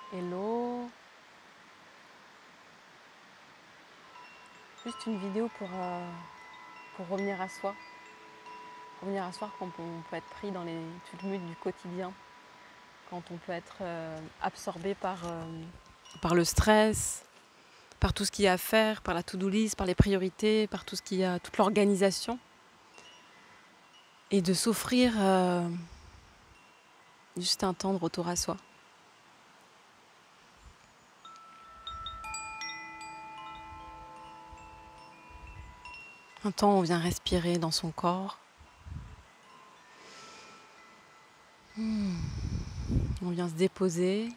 Hello. Juste une vidéo pour revenir à soi. Revenir à soi quand on peut être pris dans les tumultes du quotidien. Quand on peut être absorbé par le stress, par tout ce qu'il y a à faire, par la to-do list, par les priorités, par tout ce qu'il y a, toute l'organisation. Et de s'offrir juste un temps de retour à soi. Un temps où on vient respirer dans son corps. On vient se déposer.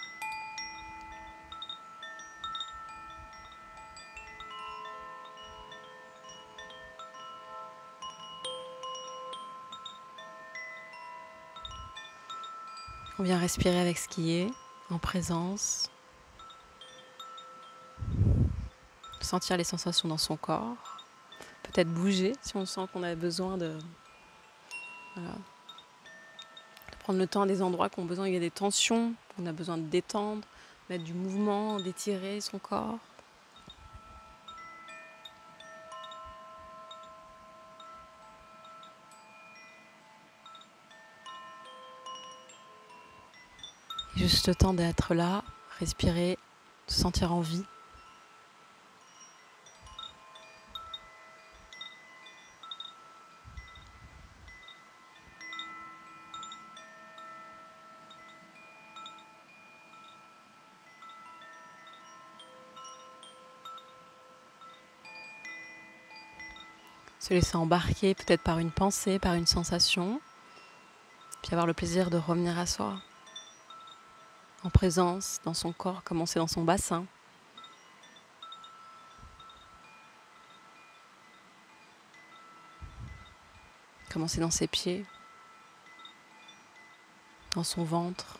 On vient respirer avec ce qui est, en présence. Sentir les sensations dans son corps. Peut-être bouger si on sent qu'on a besoin de prendre le temps à des endroits qui ont besoin, il y a des tensions, on a besoin de détendre, mettre du mouvement, d'étirer son corps. Et juste le temps d'être là, respirer, se sentir en vie. Se laisser embarquer peut-être par une pensée, par une sensation, puis avoir le plaisir de revenir à soi, en présence, dans son corps, commencer dans son bassin. Commencer dans ses pieds, dans son ventre.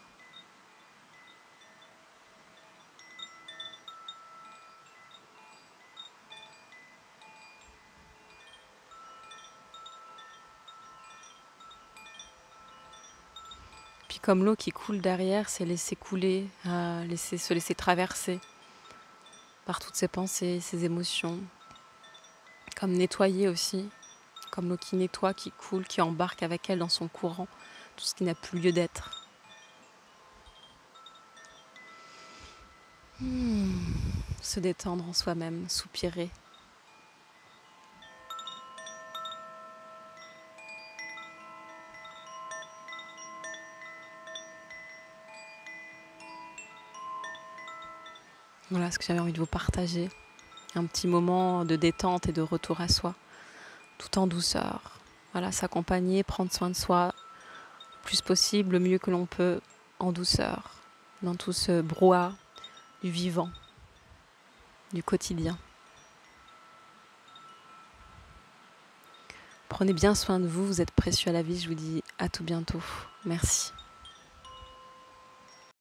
Puis comme l'eau qui coule derrière, c'est laisser couler, se laisser traverser par toutes ses pensées, ses émotions. Comme nettoyer aussi, comme l'eau qui nettoie, qui coule, qui embarque avec elle dans son courant, tout ce qui n'a plus lieu d'être. Se détendre en soi-même, soupirer. Voilà ce que j'avais envie de vous partager. Un petit moment de détente et de retour à soi, tout en douceur. Voilà, s'accompagner, prendre soin de soi le plus possible, le mieux que l'on peut, en douceur, dans tout ce brouhaha du vivant, du quotidien. Prenez bien soin de vous, vous êtes précieux à la vie, je vous dis à tout bientôt. Merci.